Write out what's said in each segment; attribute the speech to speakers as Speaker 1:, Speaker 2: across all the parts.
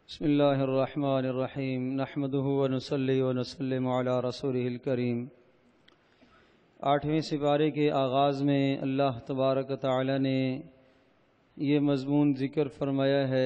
Speaker 1: بسم اللہ الرحمن الرحیم نحمده ونصلی ونسلم علی رسولہ الکریم۔ 8ویں سپارے کے آغاز میں اللہ تبارک و تعالی نے یہ مضمون ذکر فرمایا ہے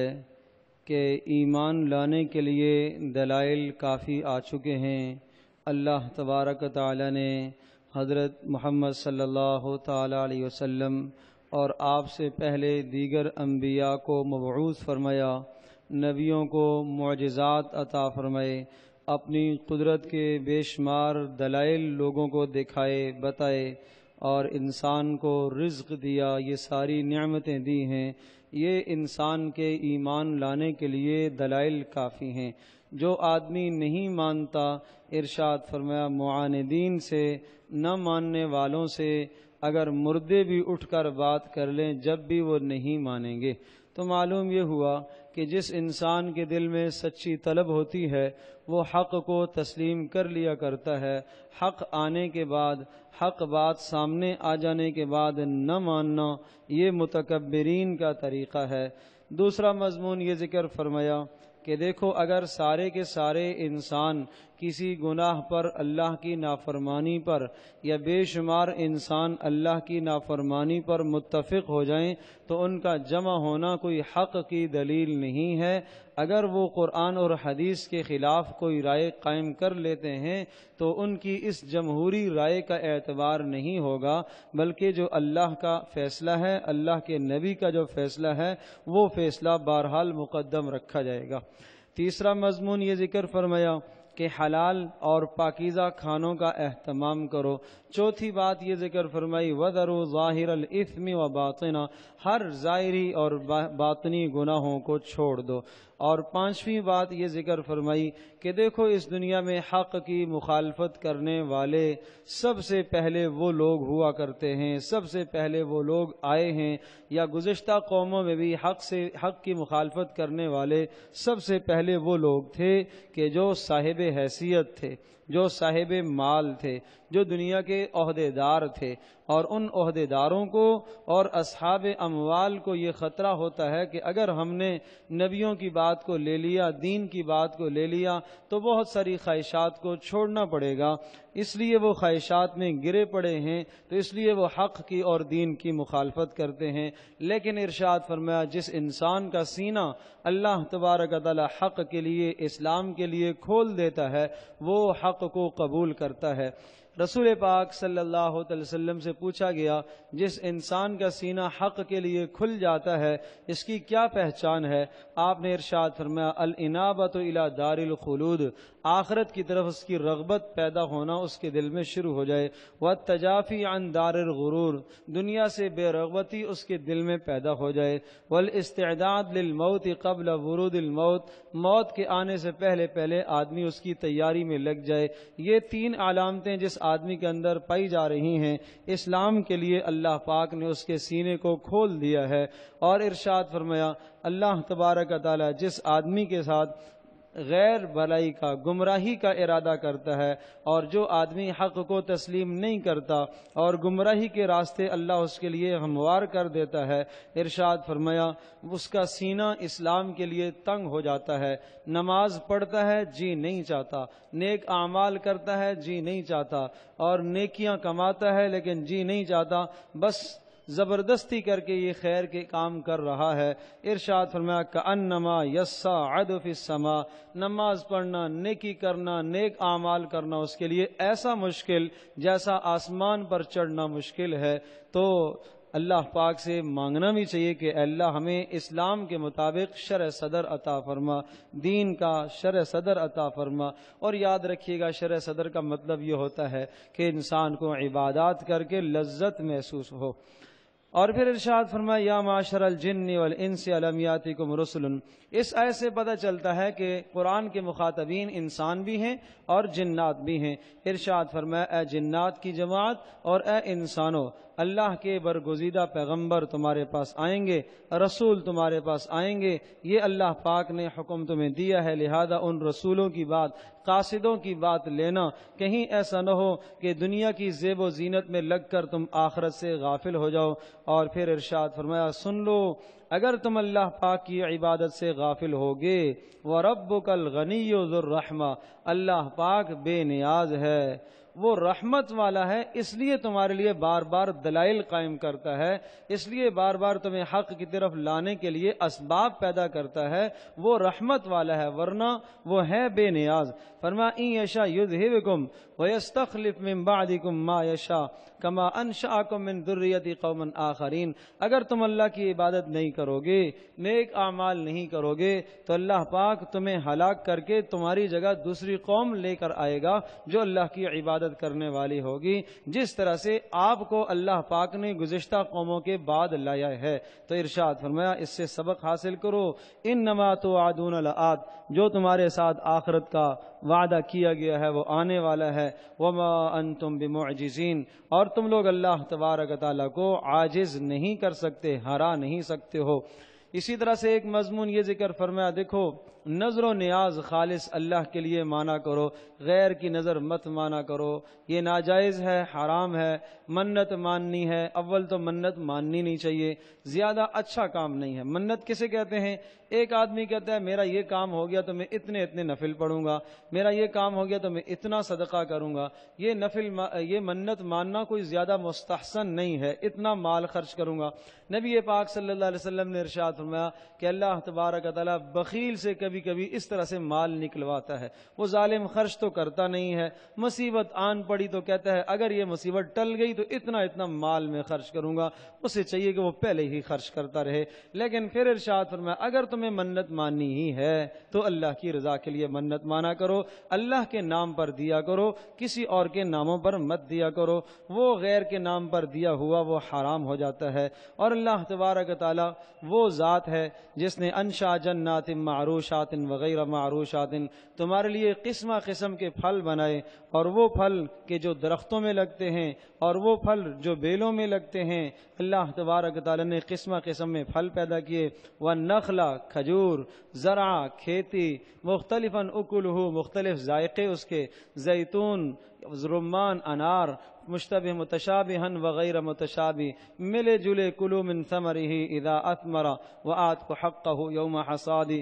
Speaker 1: کہ ایمان لانے کے لیے دلائل کافی آ چکے ہیں۔ اللہ تبارک و تعالی نے حضرت محمد صلی اللہ تعالی علیہ وسلم اور آپ سے پہلے دیگر انبیاء کو مبعوث فرمایا، نبیوں کو معجزات عطا فرمائے، اپنی قدرت کے بے شمار دلائل لوگوں کو دکھائے بتائے، اور انسان کو رزق دیا، یہ ساری نعمتیں دی ہیں۔ یہ انسان کے ایمان لانے کے لیے دلائل کافی ہیں۔ جو آدمی نہیں مانتا، ارشاد فرمایا معاندین سے، نہ ماننے والوں سے اگر مردے بھی اٹھ کر بات کر لیں جب بھی وہ نہیں مانیں گے۔ تو معلوم یہ ہوا کہ جس انسان کے دل میں سچی طلب ہوتی ہے وہ حق کو تسلیم کر لیا کرتا ہے۔ حق آنے کے بعد، حق بات سامنے آ جانے کے بعد نہ ماننا، یہ متکبرین کا طریقہ ہے۔ دوسرا مضمون یہ ذکر فرمایا کہ دیکھو، اگر سارے کے سارے انسان کسی گناہ پر، اللہ کی نافرمانی پر، یا بے شمار انسان اللہ کی نافرمانی پر متفق ہو جائیں تو ان کا جمع ہونا کوئی حق کی دلیل نہیں ہے۔ اگر وہ قرآن اور حدیث کے خلاف کوئی رائے قائم کر لیتے ہیں تو ان کی اس جمہوری رائے کا اعتبار نہیں ہوگا، بلکہ جو اللہ کا فیصلہ ہے، اللہ کے نبی کا جو فیصلہ ہے، وہ فیصلہ بہرحال مقدم رکھا جائے گا۔ تیسرا مضمون یہ ذکر فرمایا کہ حلال اور پاکیزہ کھانوں کا اہتمام کرو۔ چوتھی بات یہ ذکر فرمائی وَذَرُوا ظَاهِرَ الْإِثْمِ وَبَاطِنَ، ہر ظاہری اور باطنی گناہوں کو چھوڑ دو۔ اور پانچویں بات یہ ذکر فرمائی کہ دیکھو، اس دنیا میں حق کی مخالفت کرنے والے سب سے پہلے وہ لوگ ہوا کرتے ہیں، سب سے پہلے وہ لوگ آئے ہیں، یا گزشتہ قوموں میں بھی حق کی مخالفت کرنے والے سب سے پہلے وہ لوگ تھے کہ جو صاحب حیثیت تھے، جو صاحب مال تھے، جو دنیا کے عہدے دار تھے۔ اور ان عہدے داروں کو اور اصحاب اموال کو یہ خطرہ ہوتا ہے کہ اگر ہم نے نبیوں کی بات کو لے لیا، دین کی بات کو لے لیا، تو بہت ساری خواہشات کو چھوڑنا پڑے گا۔ اس لیے وہ خواہشات میں گرے پڑے ہیں، تو اس لیے وہ حق کی اور دین کی مخالفت کرتے ہیں۔ لیکن ارشاد فرمایا جس انسان کا سینہ اللہ تبارک و تعالی حق کے لیے، اسلام کے لیے کھول دیتا ہے، وہ حق کو قبول کرتا ہے۔ رسول پاک صلی اللہ علیہ وسلم سے پوچھا گیا، جس انسان کا سینہ حق کے لیے کھل جاتا ہے اس کی کیا پہچان ہے؟ آپ نے ارشاد فرمایا الانابۃ الی دار الخلود، آخرت کی طرف اس کی رغبت پیدا ہونا اس کے دل میں شروع ہو جائے۔ والتجافی عن دار الغرور، دنیا سے بے رغبتی اس کے دل میں پیدا ہو جائے۔ والاستعداد للموت قبل ورود الموت، موت کے آنے سے پہلے پہلے آدمی اس کی تیاری میں لگ جائے۔ یہ تین علامتیں جس آدمی کے اندر پائی جا رہی ہیں، اسلام کے لیے اللہ پاک نے اس کے سینے کو کھول دیا ہے۔ اور ارشاد فرمایا اللہ تبارک و تعالی جس آدمی کے ساتھ غیر بھلائی کا، گمراہی کا ارادہ کرتا ہے، اور جو آدمی حق کو تسلیم نہیں کرتا اور گمراہی کے راستے اللہ اس کے لیے ہموار کر دیتا ہے، ارشاد فرمایا اس کا سینہ اسلام کے لیے تنگ ہو جاتا ہے۔ نماز پڑھتا ہے، جی نہیں چاہتا، نیک اعمال کرتا ہے، جی نہیں چاہتا، اور نیکیاں کماتا ہے لیکن جی نہیں چاہتا، بس زبردستی کر کے یہ خیر کے کام کر رہا ہے۔ ارشاد فرمایا کأنما یصعد فی السماء، نماز پڑھنا، نیکی کرنا، نیک اعمال کرنا اس کے لیے ایسا مشکل جیسا آسمان پر چڑھنا مشکل ہے۔ تو اللہ پاک سے مانگنا بھی چاہیے کہ اے اللہ ہمیں اسلام کے مطابق شرع صدر عطا فرما، دین کا شرع صدر عطا فرما۔ اور یاد رکھیے گا شرع صدر کا مطلب یہ ہوتا ہے کہ انسان کو عبادات کر کے لذت محسوس ہو۔ اور پھر ارشاد فرمایا یا معاشر الجن والانس الم یاتکم رسل، اس آیت سے پتہ چلتا ہے کہ قرآن کے مخاطبین انسان بھی ہیں اور جنات بھی ہیں۔ ارشاد فرمایا اے جنات کی جماعت اور اے انسانوں، اللہ کے برگزیدہ پیغمبر تمہارے پاس آئیں گے، رسول تمہارے پاس آئیں گے، یہ اللہ پاک نے حکم تمہیں دیا ہے، لہذا ان رسولوں کی بات، قاصدوں کی بات لینا۔ کہیں ایسا نہ ہو کہ دنیا کی زیب و زینت میں لگ کر تم آخرت سے غافل ہو جاؤ۔ اور پھر ارشاد فرمایا سن لو اگر تم اللہ پاک کی عبادت سے غافل ہوگے وَرَبُّكَ الْغَنِيُّ ذُو الرَّحْمَةِ اللہ پاک بے نیاز ہے، وہ رحمت والا ہے، اس لیے تمہارے لیے بار بار دلائل قائم کرتا ہے، اس لیے بار بار تمہیں حق کی طرف لانے کے لیے اسباب پیدا کرتا ہے، وہ رحمت والا ہے ورنہ وہ ہے بے نیاز۔ فرمایا ان یشاء یذہبکم ویستخلف من بعدکم ما یشاء کما انشأکم من ذریۃ قوم آخرین، اگر تم اللہ کی عبادت نہیں کرو گے، نیک اعمال نہیں کرو گے، تو اللہ پاک تمہیں ہلاک کر کے تمہاری جگہ دوسری قوم لے کر آئے گا جو اللہ کی عبادت کرنے والی ہوگی، جس طرح سے آپ کو اللہ پاک نے گزشتہ قوموں کے بعد لایا ہے۔ تو ارشاد فرمایا اس سے سبق حاصل کرو، انما توعدون لآت، جو تمہارے ساتھ آخرت کا وعدہ کیا گیا ہے وہ آنے والا ہے، وما انتم بمعجزین، اور تم لوگ اللہ تبارک تعالیٰ کو عاجز نہیں کر سکتے، ہرا نہیں سکتے ہو۔ اسی طرح سے ایک مضمون یہ ذکر فرمایا، دیکھو نظر و نیاز خالص اللہ کے لیے مانا کرو، غیر کی نظر مت مانا کرو، یہ ناجائز ہے، حرام ہے۔ منت ماننی ہے، اول تو منت ماننی نہیں چاہیے، زیادہ اچھا کام نہیں ہے۔ منت کسے کہتے ہیں؟ ایک آدمی کہتا ہے میرا یہ کام ہو گیا تو میں اتنے نفل پڑھوں گا، میرا یہ کام ہو گیا تو میں اتنا صدقہ کروں گا، یہ منت ماننا کوئی زیادہ مستحسن نہیں ہے، اتنا مال خرچ کروں گا۔ نبی پاک صلی اللہ علیہ وسلم نے ارشاد فرمایا کہ اللہ تبارک تعالیٰ بخیل سے کبھی کبھی اس طرح سے مال نکلواتا ہے، وہ ظالم خرچ تو کرتا نہیں ہے، مصیبت آن پڑی تو کہتا ہے اگر یہ مصیبت ٹل گئی تو اتنا مال میں خرچ کروں گا، اسے چاہیے کہ وہ پہلے ہی خرچ کرتا رہے۔ لیکن پھر ارشاد فرمایا اگر تمہیں منت ماننی ہی ہے تو اللہ کی رضا کے لیے منت مانا کرو، اللہ کے نام پر دیا کرو، کسی اور کے ناموں پر مت دیا کرو، وہ غیر کے نام پر دیا ہوا وہ حرام ہو جاتا ہے۔ اور اللہ تبارک تعالیٰ وہ ذات ہے جس نے انشا جنات معروشات وغیرہ معروشات، تمہارے لیے قسم قسم کے پھل بنائے، اور وہ پھل کہ جو درختوں میں لگتے ہیں اور وہ پھل جو بیلوں میں لگتے ہیں، اللہ تبارک تعالیٰ نے قسم قسم میں پھل پیدا کیے۔ والنخل کھجور، زرع کھیتی، مختلفاً اکلہ مختلف ذائقے اس کے، زیتون، رمان، انار، مشتبہ متشابہن وغیر متشابہ، ملے جلے کلوا من ثمرہ اذا اثمر وآتوا حقہ یوم حصادہ،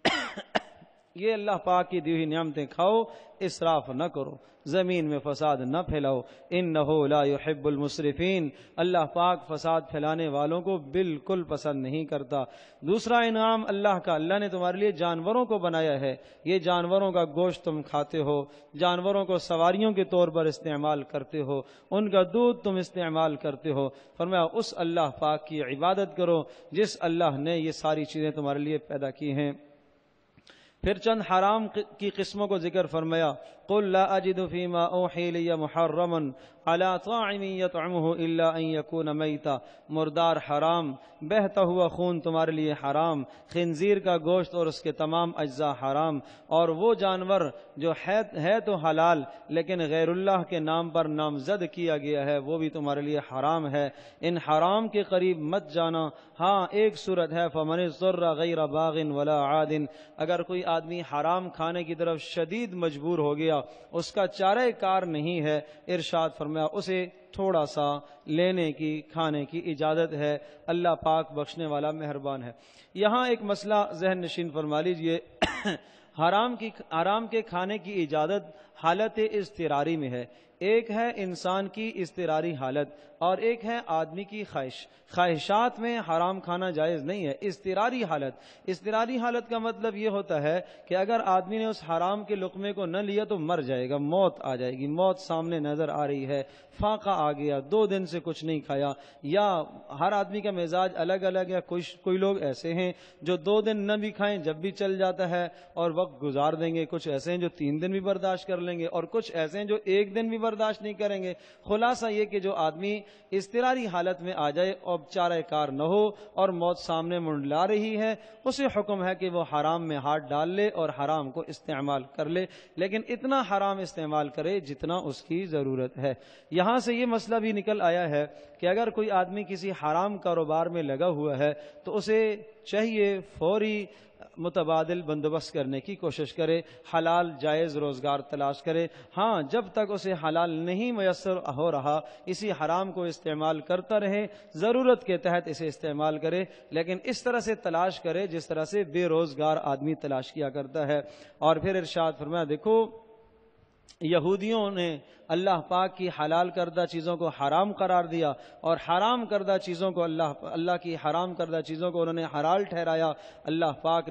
Speaker 1: یہ اللہ پاک کی دی ہوئی نعمتیں کھاؤ، اسراف نہ کرو، زمین میں فساد نہ پھیلاؤ، انہ لا يحب المسرفین، اللہ پاک فساد پھیلانے والوں کو بالکل پسند نہیں کرتا۔ دوسرا انعام اللہ کا، اللہ نے تمہارے لیے جانوروں کو بنایا ہے، یہ جانوروں کا گوشت تم کھاتے ہو، جانوروں کو سواریوں کے طور پر استعمال کرتے ہو، ان کا دودھ تم استعمال کرتے ہو۔ فرمایا اس اللہ پاک کی عبادت کرو جس اللہ نے یہ ساری چیزیں تمہارے لیے پیدا کی ہیں۔ پھر چند حرام کی قسموں کو ذکر فرمایا، قل لا اجد فيما اوحي لي محرما على طاعم يطعمه الا ان يكون میتا، مردار حرام، بہتا ہوا خون تمہارے لیے حرام، خنزیر کا گوشت اور اس کے تمام اجزاء حرام، اور وہ جانور جو ہے تو حلال لیکن غیر اللہ کے نام پر نامزد کیا گیا ہے وہ بھی تمہارے لیے حرام ہے، ان حرام کے قریب مت جانا۔ ہاں ایک صورت ہے فمن اضطر غیر باغ ولا عاد، اگر کوئی آدمی حرام کھانے کی طرف شدید مجبور ہو گیا، اس کا چارہ کار نہیں ہے، ارشاد فرمایا اسے تھوڑا سا لینے کی کھانے کی اجازت ہے، اللہ پاک بخشنے والا مہربان ہے۔ یہاں ایک مسئلہ ذہن نشین فرما لیجئے، حرام کے کھانے کی اجازت حالت اضطراری میں ہے، ایک ہے انسان کی اضطراری حالت اور ایک ہے آدمی کی خواہشات میں حرام کھانا جائز نہیں ہے، اضطراری حالت کا مطلب یہ ہوتا ہے کہ اگر آدمی نے اس حرام کے لقمے کو نہ لیا تو مر جائے گا، موت آ جائے گی، موت سامنے نظر آ رہی ہے، فاقہ آ گیا، 2 دن سے کچھ نہیں کھایا، یا ہر آدمی کا مزاج الگ الگ ہے، کوئی لوگ ایسے ہیں جو 2 دن نہ بھی کھائیں جب بھی چل جاتا ہے اور وقت گزار دیں گے، کچھ ایسے ہیں جو 3 دن بھی برداشت کر لیں گے، اور کچھ ایسے ہیں جو 1 دن بھی برداشت نہیں کریں گے۔ خلاصہ یہ کہ جو آدمی اضطراری حالت میں آ جائے اور چارہ کار نہ ہو اور موت سامنے منڈلا رہی ہے، اسے حکم ہے کہ وہ حرام میں ہاتھ ڈال لے اور حرام کو استعمال کر لے، لیکن اتنا حرام استعمال کرے جتنا اس کی ضرورت ہے۔ یہاں سے یہ مسئلہ بھی نکل آیا ہے کہ اگر کوئی آدمی کسی حرام کاروبار میں لگا ہوا ہے تو اسے چاہیے فوری متبادل بندوبست کرنے کی کوشش کرے، حلال جائز روزگار تلاش کرے۔ ہاں جب تک اسے حلال نہیں میسر ہو رہا اسی حرام کو استعمال کرتا رہے، ضرورت کے تحت اسے استعمال کرے، لیکن اس طرح سے تلاش کرے جس طرح سے بے روزگار آدمی تلاش کیا کرتا ہے۔ اور پھر ارشاد فرمایا، دیکھو یہودیوں نے اللہ پاک کی حلال کردہ چیزوں کو حرام قرار دیا، اور حرام کردہ چیزوں کو اللہ کی حرام کردہ چیزوں کو انہوں نے حلال ٹھہرایا۔ اللہ پاک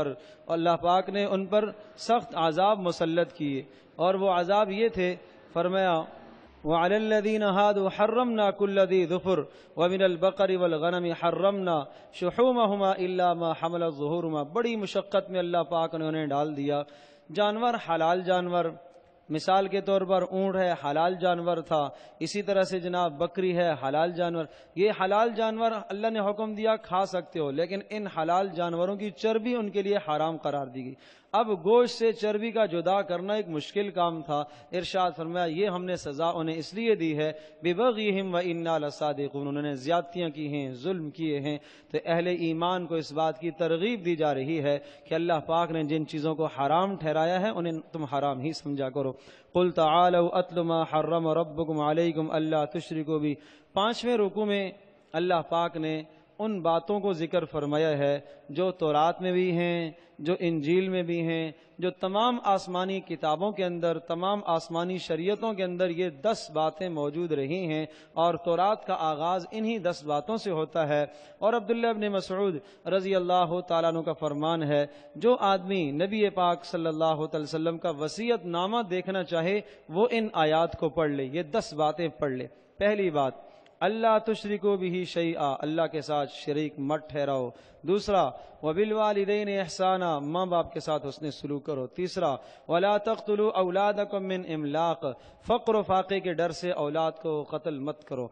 Speaker 1: نے ان پر سخت عذاب مسلط کیے، اور وہ عذاب یہ تھے، فرمایا وَعَلَى الَّذِينَ هَادُوا حَرَّمْنَا كُلَّ ذِي ظُفُرٍ وَمِنَ الْبَقَرِ وَالْغَنَمِ حَرَّمْنَا شُحُومَهُمَا إِلَّا مَا حَمَلَتْ ظُهُورُهُمَا۔ بڑی مشقت میں اللہ پاک نے انہیں ڈال دیا۔ جانور حلال جانور، مثال کے طور پر اونٹ ہے، حلال جانور تھا، اسی طرح سے جناب بکری ہے، حلال جانور۔ یہ حلال جانور اللہ نے حکم دیا کھا سکتے ہو، لیکن ان حلال جانوروں کی چربی ان کے لیے حرام قرار دی گئی۔ اب گوشت سے چربی کا جدا کرنا ایک مشکل کام تھا۔ ارشاد فرمایا یہ ہم نے سزا انہیں اس لیے دی ہے بِبَغْيِهِمْ وَإِنَّا لَصَادِقُونَ، انہوں نے زیادتیاں کی ہیں، ظلم کیے ہیں۔ تو اہل ایمان کو اس بات کی ترغیب دی جا رہی ہے کہ اللہ پاک نے جن چیزوں کو حرام ٹھہرایا ہے انہیں تم حرام ہی سمجھا کرو۔ قُلْ تَعَالَوْا أَتْلُ مَا حَرَّمَ رَبُّكُمْ عَلَيْكُمْ أَلَّا تُشْرِكُوا بِهِ۔ 5ویں رکوع میں اللہ پاک نے ان باتوں کو ذکر فرمایا ہے جو تورات میں بھی ہیں، جو انجیل میں بھی ہیں، جو تمام آسمانی کتابوں کے اندر، تمام آسمانی شریعتوں کے اندر یہ 10 باتیں موجود رہی ہیں، اور تورات کا آغاز انہی 10 باتوں سے ہوتا ہے۔ اور عبداللہ ابن مسعود رضی اللہ تعالیٰ عنہ کا فرمان ہے، جو آدمی نبی پاک صلی اللہ علیہ وسلم کا وصیت نامہ دیکھنا چاہے وہ ان آیات کو پڑھ لے، یہ 10 باتیں پڑھ لے۔ پہلی بات، اللہ تشرکو بہ شیئا، اللہ کے ساتھ شریک مت ٹھہراؤ۔ دوسرا، وبالوالدین احسانا، ماں باپ کے ساتھ حسن سلوک کرو۔ تیسرا، ولا تقتلوا اولادکم من املاق، فقر و فاقے کے ڈر سے اولاد کو قتل مت کرو۔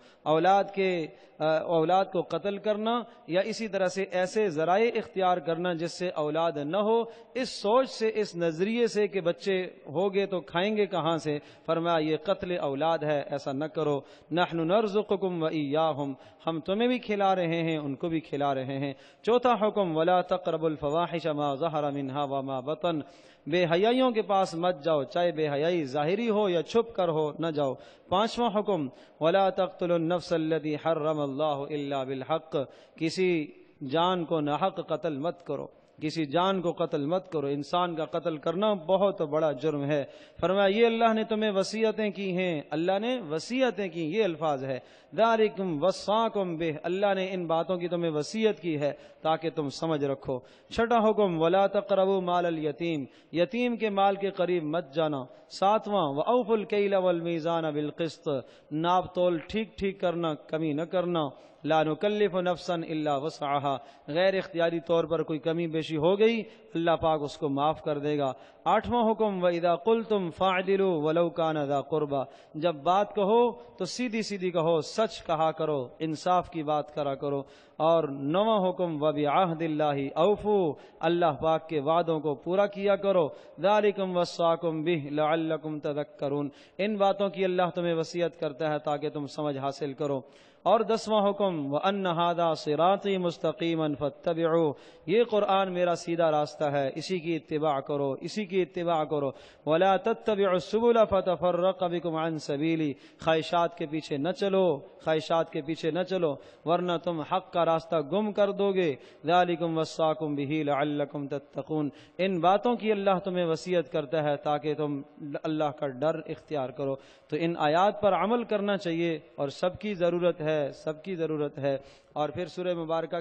Speaker 1: اولاد کو قتل کرنا یا اسی طرح سے ایسے ذرائع اختیار کرنا جس سے اولاد نہ ہو، اس سوچ سے، اس نظریے سے کہ بچے ہوگے تو کھائیں گے کہاں سے، فرمایا یہ قتل اولاد ہے، ایسا نہ کرو۔ نحن نرزقکم وإیاہم، ہم تمہیں بھی کھلا رہے ہیں ان کو بھی کھلا رہے ہیں۔ چوتھا حکم، ولا تقربوا الفواحش ما ظہر منها وما بطن، بے حیائیوں کے پاس مت جاؤ، چاہے بے حیائی ظاہری ہو یا چھپ کر ہو، نہ جاؤ۔ پانچواں حکم، ولا تقتلوا النفس التي حرم اللہ الا بالحق، کسی جان کو ناحق قتل مت کرو، کسی جان کو قتل مت کرو۔ انسان کا قتل کرنا بہت بڑا جرم ہے۔ فرمایا یہ اللہ نے تمہیں وصیتیں کی ہیں، اللہ نے وصیتیں کی، یہ الفاظ ہے، ذالکم وصاکم بہ، اللہ نے ان باتوں کی تمہیں وصیت کی ہے تاکہ تم سمجھ رکھو۔ چھٹا حکم، ولا تقربوا مال الیتیم، یتیم کے مال کے قریب مت جانا۔ ساتواں، واوفوا الکیل والمیزان بالقسط، ناپ تول ٹھیک ٹھیک کرنا، کمی نہ کرنا۔ لا نکلف نفسا الا وسعها، غیر اختیاری طور پر کوئی کمی بیشی ہو گئی اللہ پاک اس کو معاف کر دے گا۔ آٹھواں حکم، وَإِذَا قُلْتُمْ فَاعْدِلُوا وَلَوْ كَانَ ذَا قُرْبَى، جب بات کہو تو سیدھی سیدھی کہو، سچ کہا کرو، انصاف کی بات کرا کرو۔ اور نواں حکم، وَبِعَهْدِ اللَّهِ أَوْفُوا، اللہ پاک کے وعدوں کو پورا کیا کرو۔ ذَلِكُمْ وَصَّاكُمْ بِهِ لَعَلَّكُمْ تَذَكَّرُونَ، ان باتوں کی اللہ تمہیں وصیت کرتا ہے تاکہ تم سمجھ حاصل کرو۔ اور 10واں حکم، وَأَنَّ هَذَا صِرَاطِي مُسْتَقِيمًا فَاتَّبِعُوهُ، یہ قرآن میرا سیدھا راستہ ہے، اسی کی اتباع کرو، اسی کی اتباع کرو۔ وَلَا تَتَّبِعُوا السُّبُلَ فَتَفَرَّقَ بِكُمْ عَنْ سَبِيلِي، خواہشات کے پیچھے نہ چلو، خواہشات کے پیچھے نہ چلو ورنہ تم حق کا راستہ گم کر دو گے۔ ذَلِكُمْ وَصَّاكُمْ بِهِ لَعَلَّكُمْ تَتَّقُونَ، ان باتوں کی اللہ تمہیں وصیت کرتا ہے تاکہ تم اللہ کا ڈر اختیار کرو۔ تو ان آیات پر عمل کرنا چاہیے اور سب کی ضرورت ہے، سب کی ضرورت ہے۔ اور پھر سورہ مبارکہ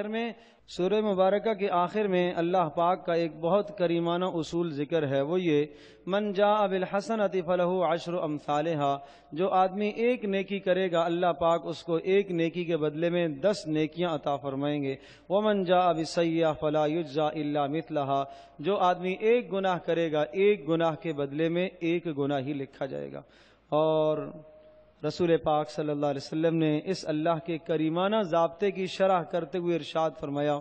Speaker 1: کے آخر میں اللہ پاک کا ایک بہت کریمانہ اصول ذکر ہے، وہ یہ، من جاء بالحسنۃ فلہ عشر امثالھا، جو آدمی ایک نیکی کرے گا اللہ پاک اس کو ایک نیکی کے بدلے میں 10 نیکیاں عطا فرمائیں گے۔ ومن جاء بالسیئۃ فلا یجزی الا مثلھا، جو آدمی ایک گناہ کرے گا ایک گناہ کے بدلے میں ایک گناہ ہی لکھا جائے گا۔ اور رسول پاک صلی اللہ علیہ وسلم نے اس اللہ کے کریمانہ ضابطے کی شرح کرتے ہوئے ارشاد فرمایا،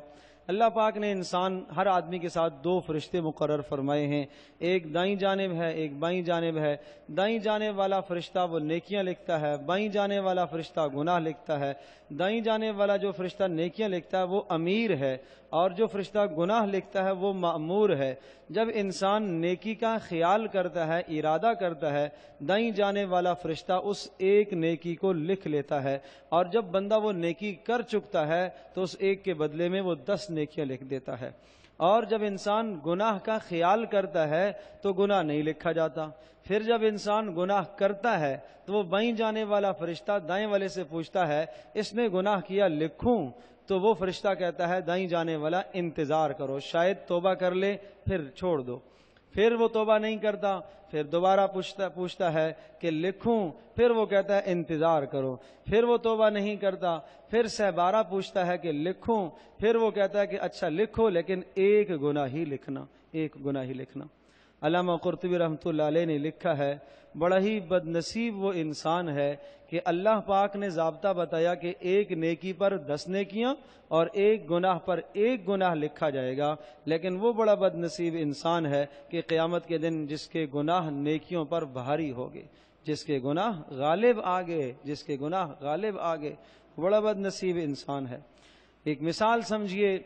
Speaker 1: اللہ پاک نے ہر آدمی کے ساتھ 2 فرشتے مقرر فرمائے ہیں، ایک دائیں جانب ہے، ایک بائیں جانب ہے۔ دائیں جانب والا فرشتہ وہ نیکیاں لکھتا ہے، بائیں جانب والا فرشتہ گناہ لکھتا ہے۔ دائیں جانب والا جو فرشتہ نیکیاں لکھتا ہے وہ امیر ہے، اور جو فرشتہ گناہ لکھتا ہے وہ مأمور ہے۔ جب انسان نیکی کا خیال کرتا ہے، ارادہ کرتا ہے، دائیں جانب والا فرشتہ اس ایک نیکی کو لکھ لیتا ہے، اور جب بندہ وہ نیکی کر چکتا ہے تو اس ایک کے بدلے میں وہ 10 نیکیاں لکھ دیتا ہے۔ اور جب انسان گناہ کا خیال کرتا ہے تو گناہ نہیں لکھا جاتا۔ پھر جب انسان گناہ کرتا ہے تو وہ بائیں جانب والا فرشتہ دائیں والے سے پوچھتا ہے اس نے گناہ کیا، لکھوں؟ تو وہ فرشتہ کہتا ہے دائیں جانب والا انتظار کرو، شاید توبہ کر لے پھر چھوڑ دو۔ پھر وہ توبہ نہیں کرتا، پھر دوبارہ پوچھتا ہے کہ لکھوں؟ پھر وہ کہتا ہے انتظار کرو۔ پھر وہ توبہ نہیں کرتا، پھر 12 پوچھتا ہے کہ لکھوں؟ پھر وہ کہتا ہے کہ اچھا لکھو، لیکن ایک گناہ ہی لکھنا، ایک گناہ ہی لکھنا۔ علامہ قرطبی رحمۃ اللہ علیہ نے لکھا ہے بڑا ہی بد نصیب وہ انسان ہے کہ اللہ پاک نے ضابطہ بتایا کہ ایک نیکی پر 10 نیکیاں اور ایک گناہ پر 1 گناہ لکھا جائے گا، لیکن وہ بڑا بد نصیب انسان ہے کہ قیامت کے دن جس کے گناہ نیکیوں پر بھاری ہوگے، جس کے گناہ غالب آگے، جس کے گناہ غالب آگے، بڑا بد نصیب انسان ہے۔ ایک مثال سمجھیے،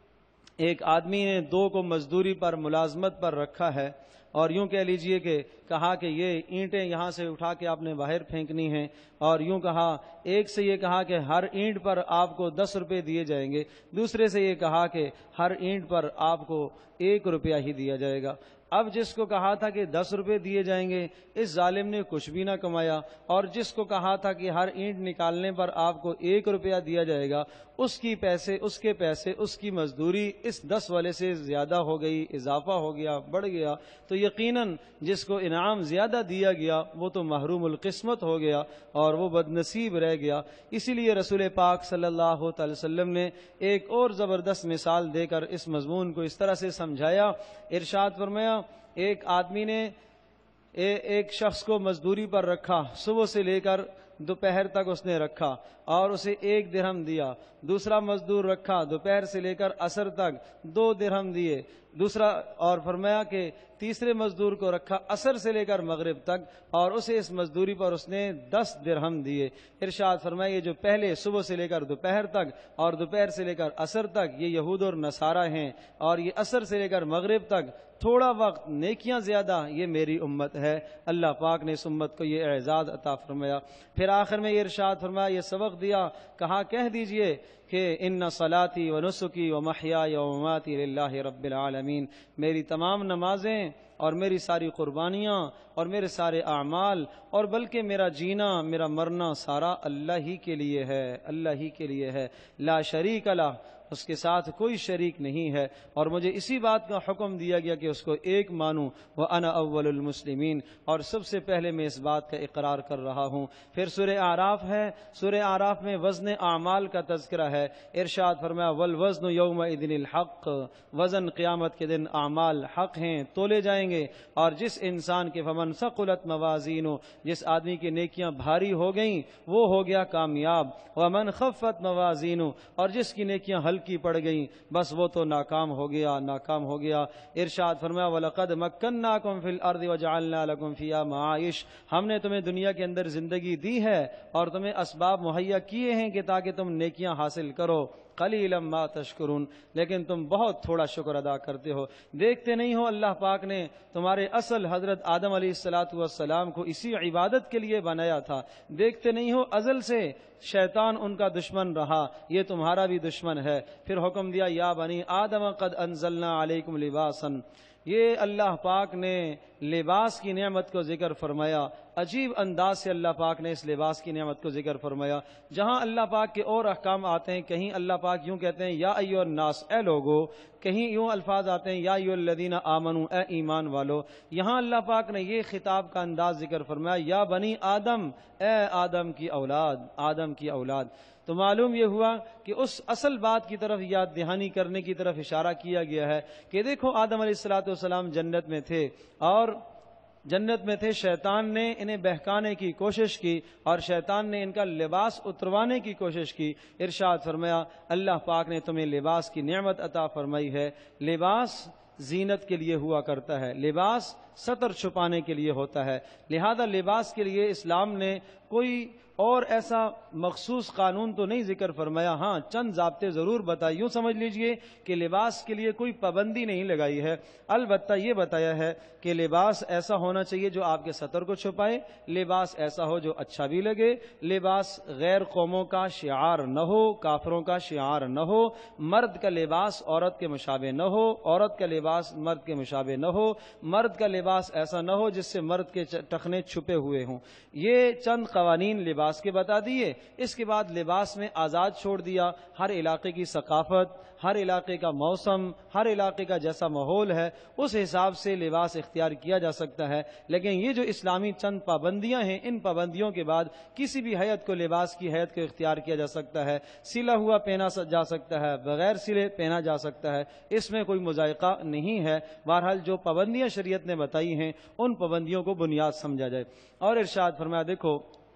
Speaker 1: ایک آدمی نے 2 کو مزدوری پر ملازمت پر رکھا ہے، اور یوں کہہ لیجئے کہ کہا کہ یہ اینٹیں یہاں سے اٹھا کے آپ نے باہر پھینکنی ہیں، اور یوں کہا، ایک سے یہ کہا کہ ہر اینٹ پر آپ کو 10 روپے دیے جائیں گے، دوسرے سے یہ کہا کہ ہر اینٹ پر آپ کو 1 روپیہ ہی دیا جائے گا۔ اب جس کو کہا تھا کہ 10 روپے دیے جائیں گے، اس ظالم نے کچھ بھی نہ کمایا، اور جس کو کہا تھا کہ ہر اینٹ نکالنے پر آپ کو 1 روپیہ دیا جائے گا، اس کے پیسے اس کی مزدوری اس 10 والے سے زیادہ ہو گئی، اضافہ ہو گیا، بڑھ گیا، تو یقیناً جس کو انعام زیادہ دیا گیا وہ تو محروم القسمت ہو گیا اور وہ بد نصیب رہ گیا۔ اسی لیے رسول پاک صلی اللہ علیہ وسلم نے ایک اور زبردست مثال دے کر اس مضمون کو اس طرح سے سمجھایا، ارشاد فرمایا ایک آدمی نے ایک شخص کو مزدوری پر رکھا، صبح سے لے کر دوپہر تک اس نے رکھا اور اسے 1 درہم دیا۔ دوسرا مزدور رکھا، دوپہر سے لے کر عصر تک 2 درہم دیے۔ دوسرا اور فرمایا کہ تیسرے مزدور کو رکھا عصر سے لے کر مغرب تک، اور اسے اس مزدوری پر اس نے 10 درہم دیے۔ ارشاد فرمایا یہ جو پہلے صبح سے لے کر دوپہر تک اور دوپہر سے لے کر عصر تک یہ یہود اور نصارہ ہیں، اور یہ عصر سے لے کر مغرب تک تھوڑا وقت نیکیاں زیادہ، یہ میری امت ہے۔ اللہ پاک نے اس امت کو یہ اعزاز عطا فرمایا۔ پھر آخر میں یہ ارشاد فرمایا، یہ سبق دیا، کہا کہہ دیجئے کہ ان صلاتی و نسکی و محیای و مماتی للہ رب العالمین، میری تمام نمازیں اور میری ساری قربانیاں اور میرے سارے اعمال اور بلکہ میرا جینا، میرا مرنا سارا اللہ ہی کے لیے ہے، اللہ ہی کے لیے ہے، لا شریک لہ، اس کے ساتھ کوئی شریک نہیں ہے، اور مجھے اسی بات کا حکم دیا گیا کہ اس کو ایک مانوں، وَأَنَا أَوَّلُ الْمُسْلِمِينَ، اور سب سے پہلے میں اس بات کا اقرار کر رہا ہوں۔ پھر سورہ اعراف ہے، سورہ اعراف میں وزن اعمال کا تذکرہ ہے، ارشاد فرمایا وَالْوَزْنُ يَوْمَئِذٍ الْحَقُّ، وزن قیامت کے دن اعمال حق ہیں، تولے جائیں گے، اور جس انسان کے فمن ثقلت موازینہ، جس آدمی کی نیکیاں بھاری ہو گئیں وہ ہو گیا کامیاب، ومن خفت موازینہ، اور جس کی نیکیاں ہلکی پڑ گئیں بس وہ تو ناکام ہو گیا، ناکام ہو گیا۔ ارشاد فرمایا وَلَقَدْ مَكَّنَّاكُمْ فِي الْأَرْضِ وَجَعَلْنَا لَكُمْ فِيهَا مَعَائِشَ، ہم نے تمہیں دنیا کے اندر زندگی دی ہے اور تمہیں اسباب مہیا کیے ہیں کہ تاکہ تم نیکیاں حاصل کرو، قلیلا ما تشکرون، لیکن تم بہت تھوڑا شکر ادا کرتے ہو۔ دیکھتے نہیں ہو اللہ پاک نے تمہارے اصل حضرت آدم علیہ السلام کو اسی عبادت کے لیے بنایا تھا، دیکھتے نہیں ہو ازل سے شیطان ان کا دشمن رہا، یہ تمہارا بھی دشمن ہے۔ پھر حکم دیا یا بنی آدم قد انزلنا علیکم لباسا، یہ اللہ پاک نے لباس کی نعمت کو ذکر فرمایا، عجیب انداز سے اللہ پاک نے اس لباس کی نعمت کو ذکر فرمایا۔ جہاں اللہ پاک کے اور احکام آتے ہیں، کہیں اللہ پاک یوں کہتے ہیں یا ایھا الناس، اے لوگو، کہیں یوں الفاظ آتے ہیں یا ایھا الذین آمنوا، اے ایمان والو۔ یہاں اللہ پاک نے یہ خطاب کا انداز ذکر فرمایا یا بنی آدم، اے آدم کی اولاد، آدم کی اولاد۔ تو معلوم یہ ہوا کہ اس اصل بات کی طرف یاد دہانی کرنے کی طرف اشارہ کیا گیا ہے کہ دیکھو آدم علیہ السلام جنت میں تھے، اور جنت میں تھے، شیطان نے انہیں بہکانے کی کوشش کی اور شیطان نے ان کا لباس اتروانے کی کوشش کی۔ ارشاد فرمایا اللہ پاک نے تمہیں لباس کی نعمت عطا فرمائی ہے۔ لباس زینت کے لیے ہوا کرتا ہے، لباس ستر چھپانے کے لیے ہوتا ہے، لہذا لباس کے لیے اسلام نے کوئی اور ایسا مخصوص قانون تو نہیں ذکر فرمایا، ہاں چند ضابطے ضرور بتائے۔ یوں سمجھ لیجئے کہ لباس کے لیے کوئی پابندی نہیں لگائی ہے، البتہ یہ بتایا ہے کہ لباس ایسا ہونا چاہیے جو آپ کے سطر کو چھپائے، لباس ایسا ہو جو اچھا بھی لگے، لباس غیر قوموں کا شعار نہ ہو، کافروں کا شعار نہ ہو، مرد کا لباس عورت کے مشابہ نہ ہو، عورت کا لباس مرد کے مشابہ نہ ہو، مرد کا لباس ایسا نہ ہو جس سے مرد کے ٹخنے چھپے ہوئے ہوں۔ یہ چند قوانین لباس کے بتا دیے۔ اس کے بعد لباس میں آزاد چھوڑ دیا، ہر علاقے کی ثقافت، ہر علاقے کا موسم، ہر علاقے کا جیسا ماحول ہے اس حساب سے لباس اختیار کیا جا سکتا ہے۔ لیکن یہ جو اسلامی چند پابندیاں ہیں، ان پابندیوں کے بعد کسی بھی حیت کو لباس کی حیت کو اختیار کیا جا سکتا ہے، سلا ہوا پہنا جا سکتا ہے، بغیر سلے پہنا جا سکتا ہے، اس میں کوئی مذائقہ نہیں ہے۔ بہرحال جو پابندیاں شریعت نے بتائی ہیں ان پابندیوں کو بنیاد سمجھا جائے۔ اور ارشاد فرمایا دیکھو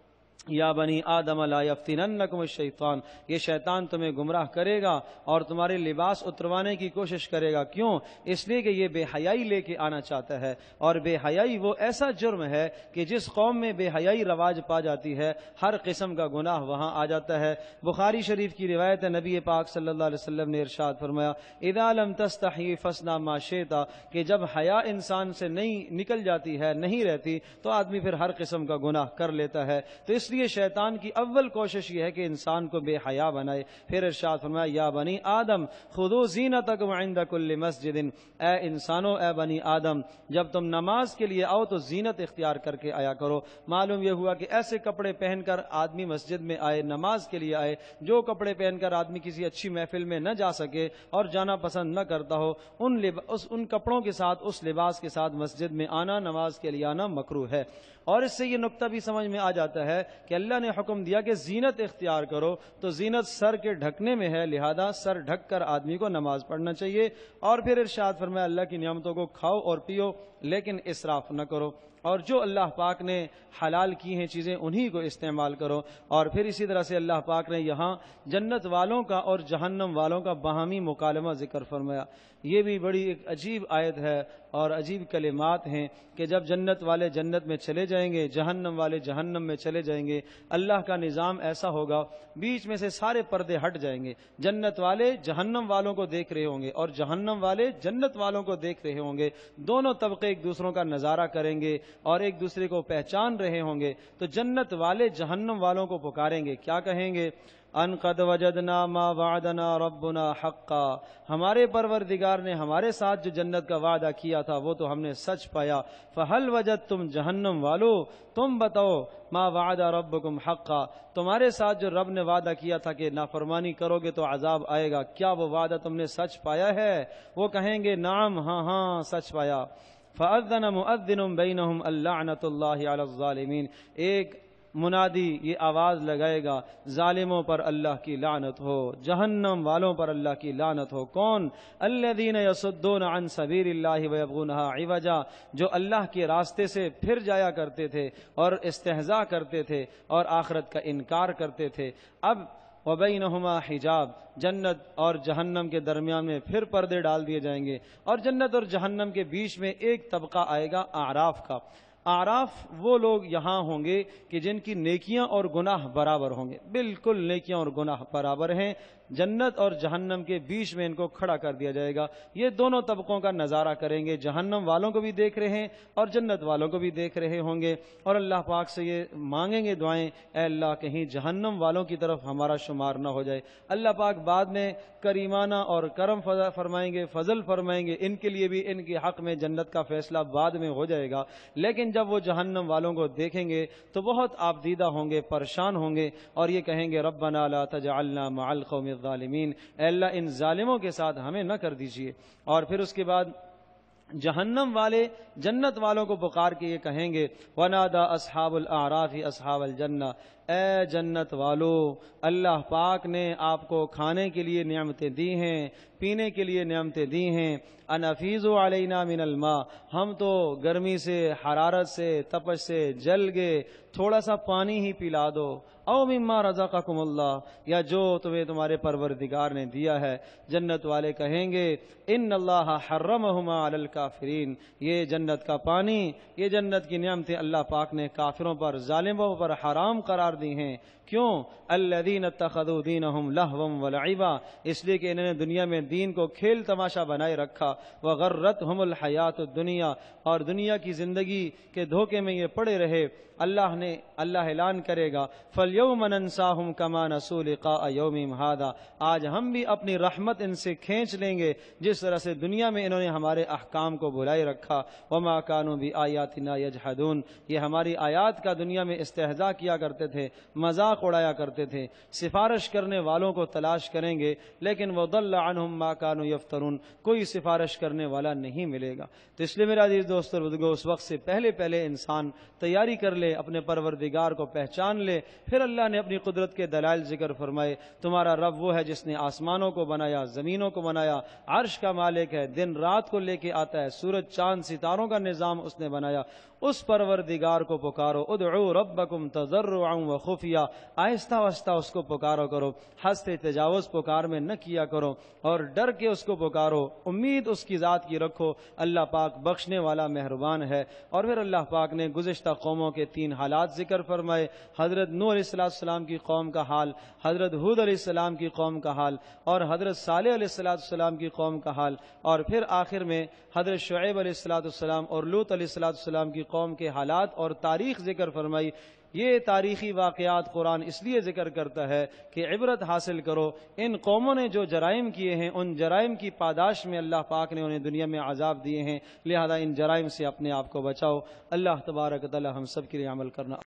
Speaker 1: یا بنی آدم لا یفتننکم الشیطان، یہ شیطان تمہیں گمراہ کرے گا اور تمہارے لباس اتروانے کی کوشش کرے گا۔ کیوں؟ اس لیے کہ یہ بے حیائی لے کے آنا چاہتا ہے، اور بے حیائی وہ ایسا جرم ہے کہ جس قوم میں بے حیائی رواج پا جاتی ہے ہر قسم کا گناہ وہاں آ جاتا ہے۔ بخاری شریف کی روایت ہے، نبی پاک صلی اللہ علیہ وسلم نے ارشاد فرمایا اذا لم تستحی فاصنع ما شئت، کہ جب حیا انسان سے نہیں نکل جاتی ہے، نہیں رہتی، تو آدمی پھر ہر قسم کا گناہ کر لیتا ہے۔ تو اس لیے شیطان کی اول کوشش یہ ہے کہ انسان کو بے حیا بنائے۔ پھر ارشاد فرمایا یا بنی آدم خذوا زینتکم عند کل مسجد، اے انسانو، اے بنی آدم، جب تم نماز کے لیے آؤ تو زینت اختیار کر کے آیا کرو۔ معلوم یہ ہوا کہ ایسے کپڑے پہن کر آدمی مسجد میں آئے، نماز کے لیے آئے، جو کپڑے پہن کر آدمی کسی اچھی محفل میں نہ جا سکے اور جانا پسند نہ کرتا ہو، ان کپڑوں کے ساتھ، اس لباس کے ساتھ مسجد میں آنا، نماز کے لیے آنا مکروہ ہے۔ اور اس سے یہ نقطہ بھی سمجھ میں آ جاتا ہے کہ اللہ نے حکم دیا کہ زینت اختیار کرو، تو زینت سر کے ڈھکنے میں ہے، لہذا سر ڈھک کر آدمی کو نماز پڑھنا چاہیے۔ اور پھر ارشاد فرمایا اللہ کی نعمتوں کو کھاؤ اور پیو لیکن اسراف نہ کرو، اور جو اللہ پاک نے حلال کی ہیں چیزیں انہی کو استعمال کرو۔ اور پھر اسی طرح سے اللہ پاک نے یہاں جنت والوں کا اور جہنم والوں کا باہمی مکالمہ ذکر فرمایا۔ یہ بھی بڑی ایک عجیب آیت ہے اور عجیب کلمات ہیں کہ جب جنت والے جنت میں چلے جائیں گے، جہنم والے جہنم میں چلے جائیں گے، اللہ کا نظام ایسا ہوگا بیچ میں سے سارے پردے ہٹ جائیں گے، جنت والے جہنم والوں کو دیکھ رہے ہوں گے اور جہنم والے جنت والوں کو دیکھ رہے ہوں گے، دونوں طبقے ایک دوسروں کا نظارہ کریں گے اور ایک دوسرے کو پہچان رہے ہوں گے۔ تو جنت والے جہنم والوں کو پکاریں گے، کیا کہیں گے؟ ان قد وجدنا ما وعدنا ربنا حقا، ہمارے پروردگار نے ہمارے ساتھ جو جنت کا وعدہ کیا تھا وہ تو ہم نے سچ پایا۔ فہل وجدتم، جہنم والو تم بتاؤ، ما وعد ربکم حقا، تمہارے ساتھ جو رب نے وعدہ کیا تھا کہ نافرمانی کرو گے تو عذاب آئے گا، کیا وہ وعدہ تم نے سچ پایا ہے؟ وہ کہیں گے نعم، ہاں ہاں سچ پایا۔ فأذن مؤذن بینہم اللعنۃ اللہ علی الظالمین، ایک منادی یہ آواز لگائے گا ظالموں پر اللہ کی لعنت ہو، جہنم والوں پر اللہ کی لعنت ہو۔ کون؟ الذین یصدون عن سبیل اللہ ویبغونہا عوجا، جو اللہ کے راستے سے پھر جایا کرتے تھے اور استہزاء کرتے تھے اور آخرت کا انکار کرتے تھے۔ اب وبینہما حجاب، جنت اور جہنم کے درمیان میں پھر پردے ڈال دیے جائیں گے، اور جنت اور جہنم کے بیچ میں ایک طبقہ آئے گا اعراف کا۔ اعراف وہ لوگ یہاں ہوں گے کہ جن کی نیکیاں اور گناہ برابر ہوں گے، بالکل نیکیاں اور گناہ برابر ہیں، جنت اور جہنم کے بیچ میں ان کو کھڑا کر دیا جائے گا۔ یہ دونوں طبقوں کا نظارہ کریں گے، جہنم والوں کو بھی دیکھ رہے ہیں اور جنت والوں کو بھی دیکھ رہے ہوں گے، اور اللہ پاک سے یہ مانگیں گے دعائیں، اے اللہ کہیں جہنم والوں کی طرف ہمارا شمار نہ ہو جائے۔ اللہ پاک بعد میں کریمانہ اور کرم فرمائیں گے، فضل فرمائیں گے، ان کے لیے بھی ان کے حق میں جنت کا فیصلہ بعد میں ہو جائے گا۔ لیکن جب وہ جہنم والوں کو دیکھیں گے تو بہت آبدیدہ ہوں گے، پریشان ہوں گے، اور یہ کہیں گے ربنا لا تجعلنا مع القوم الظالمین، اے اللہ ان ظالموں کے ساتھ ہمیں نہ کر دیجیے۔ اور پھر اس کے بعد جہنم والے جنت والوں کو پکار کے یہ کہیں گے وَنَادَى أَصْحَابُ الْأَعْرَافِ أَصْحَابَ الْجَنَّةِ، اے جنت والو، اللہ پاک نے آپ کو کھانے کے لیے نعمتیں دی ہیں، پینے کے لیے نعمتیں دی ہیں۔ انفیزوا علینا من الماء، ہم تو گرمی سے، حرارت سے، تپش سے جل گئے، تھوڑا سا پانی ہی پلا دو۔ او مما رزقکم اللہ، یا جو تمہیں تمہارے پروردگار نے دیا ہے۔ جنت والے کہیں گے ان اللہ حرمہما علی الکافرین، یہ جنت کا پانی، یہ جنت کی نعمتیں اللہ پاک نے کافروں پر، ظالموں پر حرام قرار دی ہیں۔ کیوں؟ الذین اتخذوا دینہم لہوا ولعبا، اس لیے کہ انہوں نے دنیا میں دین کو کھیل تماشا بنائے رکھا۔ وغرتہم الحیات الدنیا، اور دنیا کی زندگی کے دھوکے میں یہ پڑے رہے۔ اللہ اعلان کرے گا فَالْيَوْمَ نَنْسَاهُمْ كَمَا نَسُوا لِقَاءَ يَوْمِهِمْ هَذَا، آج ہم بھی اپنی رحمت ان سے کھینچ لیں گے جس طرح سے دنیا میں انہوں نے ہمارے احکام کو بھلائے رکھا۔ وَمَا كَانُوا بِآيَاتِنَا يَجْحَدُونَ، یہ ہماری آیات کا دنیا میں استہزاء کیا کرتے تھے، مذاق اڑایا کرتے تھے۔ سفارش کرنے والوں کو تلاش کریں گے لیکن وَضَلَّ عَنْهُمْ مَا كَانُوا يَفْتَرُونَ، کوئی سفارش کرنے والا نہیں ملے گا۔ تو اس لیے میرا عزیز دوست اور بزرگو، اس وقت سے پہلے انسان تیاری کر لے، اپنے پروردگار کو پہچان لے۔ پھر اللہ نے اپنی قدرت کے دلائل ذکر فرمائے۔ تمہارا رب وہ ہے جس نے آسمانوں کو بنایا، زمینوں کو بنایا، عرش کا مالک ہے، دن رات کو لے کے آتا ہے، سورج چاند ستاروں کا نظام اس نے بنایا۔ اس پروردگار کو پکارو، ادعو ربکم تضرعا وخفیا، آہستہ آہستہ اس کو پکارو کرو، ہنستے تجاوز پکار میں نہ کیا کرو، اور ڈر کے اس کو پکارو، امید اس کی ذات کی رکھو۔ اللہ پاک بخشنے والا مہربان ہے۔ اور پھر اللہ پاک نے گزشتہ قوموں کے 3 حالات ذکر فرمائے، حضرت نوح علیہ السلام کی قوم کا حال، حضرت ہود علیہ السلام کی قوم کا حال، اور حضرت صالح علیہ السلام کی قوم کا حال، اور پھر آخر میں حضرت شعیب علیہ السلام اور لوط علیہ السلام کی قوم کے حالات اور تاریخ ذکر فرمائی۔ یہ تاریخی واقعات قرآن اس لیے ذکر کرتا ہے کہ عبرت حاصل کرو۔ ان قوموں نے جو جرائم کیے ہیں، ان جرائم کی پاداش میں اللہ پاک نے انہیں دنیا میں عذاب دیے ہیں، لہذا ان جرائم سے اپنے آپ کو بچاؤ۔ اللہ تبارک و تعالی ہم سب کے لیے عمل کرنا